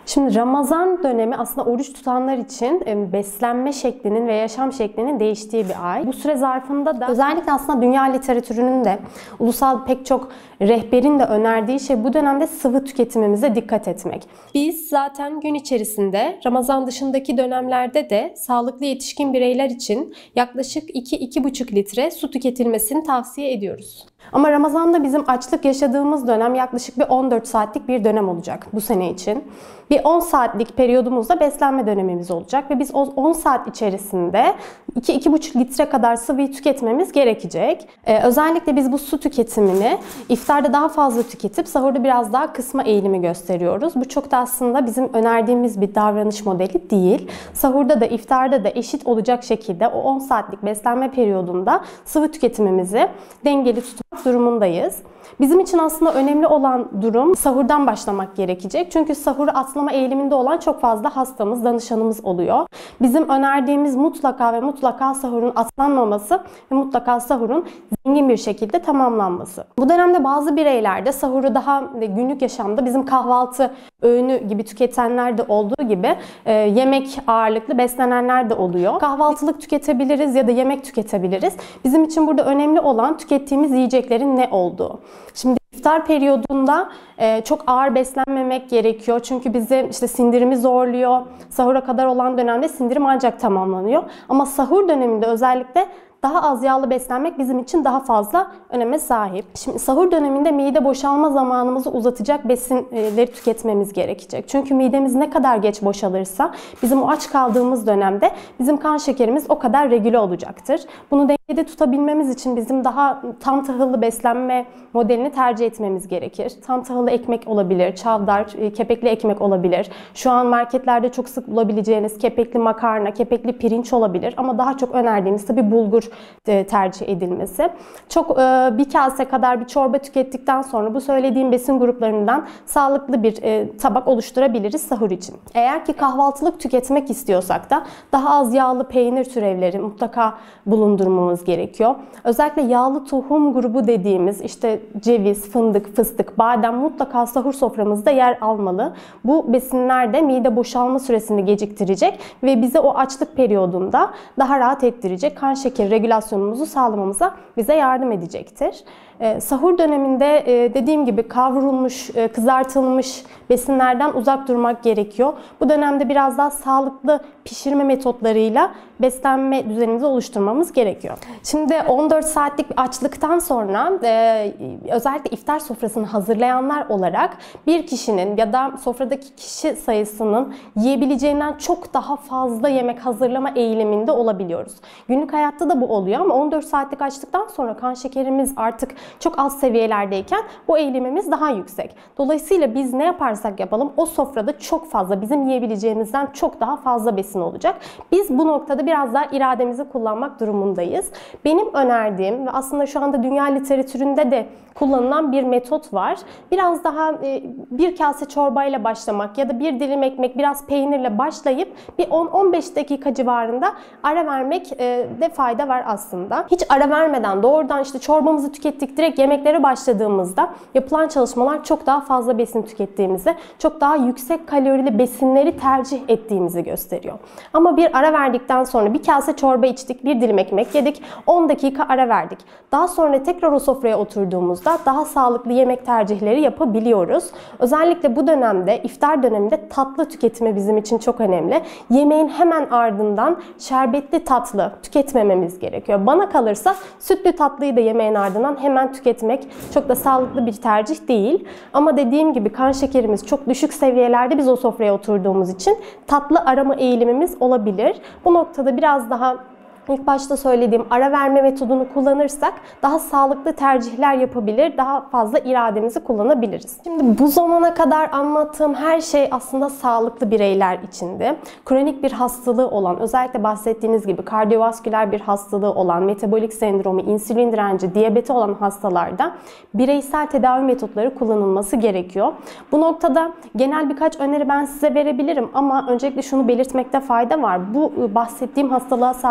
Şimdi Ramazan dönemi aslında oruç tutanlar için beslenme şeklinin ve yaşam şeklinin değiştiği bir ay. Bu süre zarfında da özellikle aslında dünya literatürünün de ulusal pek çok rehberin de önerdiği şey bu dönemde sıvı tüketimimize dikkat etmek. Biz zaten gün içerisinde Ramazan dışındaki dönemlerde de sağlıklı yetişkin bireyler için yaklaşık 2-2,5 litre su tüketilmesini tavsiye ediyoruz. Ama Ramazan'da bizim açlık yaşadığımız dönem yaklaşık bir 14 saatlik bir dönem olacak bu sene için. Bir 10 saatlik periyodumuzda beslenme dönemimiz olacak ve biz o 10 saat içerisinde 2-2,5 litre kadar sıvıyı tüketmemiz gerekecek. Özellikle biz bu su tüketimini iftarda daha fazla tüketip sahurda biraz daha kısma eğilimi gösteriyoruz. Bu çok da aslında bizim önerdiğimiz bir davranış modeli değil. Sahurda da iftarda da eşit olacak şekilde o 10 saatlik beslenme periyodunda sıvı tüketimimizi dengeli tutmak durumundayız. Bizim için aslında önemli olan durum sahurdan başlamak gerekecek. Çünkü sahuru atlama eğiliminde olan çok fazla hastamız, danışanımız oluyor. Bizim önerdiğimiz mutlaka ve mutlaka sahurun atlanmaması ve mutlaka sahurun zengin bir şekilde tamamlanması. Bu dönemde bazı bireylerde sahuru daha günlük yaşamda bizim kahvaltı öğünü gibi tüketenler de olduğu gibi yemek ağırlıklı beslenenler de oluyor. Kahvaltılık tüketebiliriz ya da yemek tüketebiliriz. Bizim için burada önemli olan tükettiğimiz yiyeceklerin ne olduğu. Şimdi iftar periyodunda çok ağır beslenmemek gerekiyor. Çünkü bizi sindirimi zorluyor. Sahura kadar olan dönemde sindirim ancak tamamlanıyor. Ama sahur döneminde özellikle daha az yağlı beslenmek bizim için daha fazla öneme sahip. Şimdi sahur döneminde mide boşalma zamanımızı uzatacak besinleri tüketmemiz gerekecek. Çünkü midemiz ne kadar geç boşalırsa bizim o aç kaldığımız dönemde bizim kan şekerimiz o kadar regüle olacaktır. Bunu dengede tutabilmemiz için bizim daha tam tahıllı beslenme modelini tercih etmemiz gerekir. Tam tahıllı ekmek olabilir, çavdar, kepekli ekmek olabilir. Şu an marketlerde çok sık bulabileceğiniz kepekli makarna, kepekli pirinç olabilir. Ama daha çok önerdiğimiz tabii bulgur tercih edilmesi. Çok bir kase kadar bir çorba tükettikten sonra bu söylediğim besin gruplarından sağlıklı bir tabak oluşturabiliriz sahur için. Eğer ki kahvaltılık tüketmek istiyorsak da daha az yağlı peynir türevleri mutlaka bulundurmamız gerekiyor. Özellikle yağlı tohum grubu dediğimiz ceviz, fındık, fıstık, badem mutlaka sahur soframızda yer almalı. Bu besinler de mide boşalma süresini geciktirecek ve bize o açlık periyodunda daha rahat ettirecek, kan şekeri regülasyonumuzu sağlamamıza bize yardım edecektir. Sahur döneminde dediğim gibi kavrulmuş, kızartılmış besinlerden uzak durmak gerekiyor. Bu dönemde biraz daha sağlıklı pişirme metotlarıyla beslenme düzenimizi oluşturmamız gerekiyor. Şimdi 14 saatlik bir açlıktan sonra özellikle iftar sofrasını hazırlayanlar olarak bir kişinin ya da sofradaki kişi sayısının yiyebileceğinden çok daha fazla yemek hazırlama eğiliminde olabiliyoruz. Günlük hayatta da bu oluyor ama 14 saatlik açlıktan sonra kan şekerimiz artık çok az seviyelerdeyken bu eğilimimiz daha yüksek. Dolayısıyla biz ne yaparsak yapalım o sofrada çok fazla bizim yiyebileceğimizden çok daha fazla besin olacak. Biz bu noktada biraz daha irademizi kullanmak durumundayız. Benim önerdiğim ve aslında şu anda dünya literatüründe de kullanılan bir metot var. Biraz daha bir kase çorbayla başlamak ya da bir dilim ekmek, biraz peynirle başlayıp bir 10-15 dakika civarında ara vermek de fayda var aslında. Hiç ara vermeden doğrudan çorbamızı tükettik direkt yemeklere başladığımızda yapılan çalışmalar çok daha fazla besin tükettiğimizi, çok daha yüksek kalorili besinleri tercih ettiğimizi gösteriyor. Ama bir ara verdikten sonra bir kase çorba içtik, bir dilim ekmek yedik, 10 dakika ara verdik. Daha sonra tekrar o sofraya oturduğumuzda daha sağlıklı yemek tercihleri yapabiliyoruz. Özellikle bu dönemde, iftar döneminde tatlı tüketimi bizim için çok önemli. Yemeğin hemen ardından şerbetli tatlı tüketmememiz gerekiyor. Bana kalırsa sütlü tatlıyı da yemeğin ardından hemen tüketmek çok da sağlıklı bir tercih değil. Ama dediğim gibi kan şekerimiz çok düşük seviyelerde biz o sofraya oturduğumuz için tatlı arama eğilimimiz olabilir. Bu noktada biraz daha İlk başta söylediğim ara verme metodunu kullanırsak daha sağlıklı tercihler yapabilir, daha fazla irademizi kullanabiliriz. Şimdi bu zamana kadar anlattığım her şey aslında sağlıklı bireyler içindi. Kronik bir hastalığı olan, özellikle bahsettiğiniz gibi kardiyovasküler bir hastalığı olan, metabolik sendromu, insülin direnci, diyabeti olan hastalarda bireysel tedavi metotları kullanılması gerekiyor. Bu noktada genel birkaç öneri ben size verebilirim ama öncelikle şunu belirtmekte fayda var. Bu bahsettiğim hastalığa sahip bireyler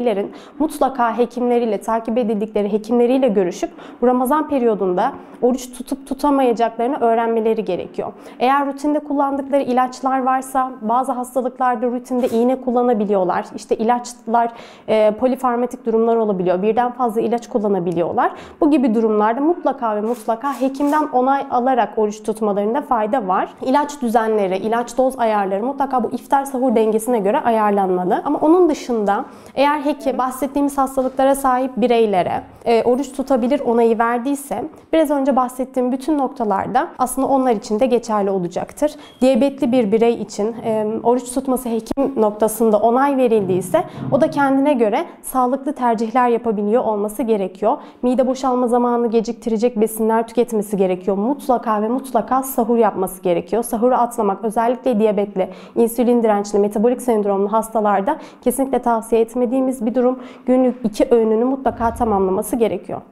bireylerin mutlaka hekimleriyle, takip edildikleri hekimleriyle görüşüp bu Ramazan periyodunda oruç tutup tutamayacaklarını öğrenmeleri gerekiyor. Eğer rutinde kullandıkları ilaçlar varsa bazı hastalıklarda rutinde iğne kullanabiliyorlar. İşte ilaçlar polifarmatik durumlar olabiliyor. Birden fazla ilaç kullanabiliyorlar. Bu gibi durumlarda mutlaka ve mutlaka hekimden onay alarak oruç tutmalarında fayda var. İlaç düzenleri, ilaç doz ayarları mutlaka bu iftar sahur dengesine göre ayarlanmalı. Ama onun dışında eğer hekim bahsettiğimiz hastalıklara sahip bireylere oruç tutabilir onayı verdiyse biraz önce bahsettiğim bütün noktalarda aslında onlar için de geçerli olacaktır. Diyabetli bir birey için oruç tutması hekim noktasında onay verildiyse o da kendine göre sağlıklı tercihler yapabiliyor olması gerekiyor. Mide boşalma zamanını geciktirecek besinler tüketmesi gerekiyor. Mutlaka ve mutlaka sahur yapması gerekiyor. Sahuru atlamak özellikle diyabetli, insülin dirençli, metabolik sendromlu hastalarda kesinlikle tavsiye etmediğimiz bir durum. Günlük 2 öğününü mutlaka tamamlaması gerekiyor.